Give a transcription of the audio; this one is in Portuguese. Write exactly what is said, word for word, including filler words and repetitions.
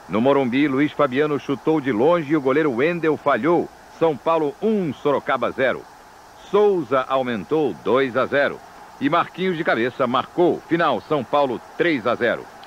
No Morumbi, Luiz Fabiano chutou de longe e o goleiro Wendel falhou. São Paulo um, Sorocaba zero. Souza aumentou dois a zero. E Marquinhos de cabeça marcou. Final, São Paulo três a zero.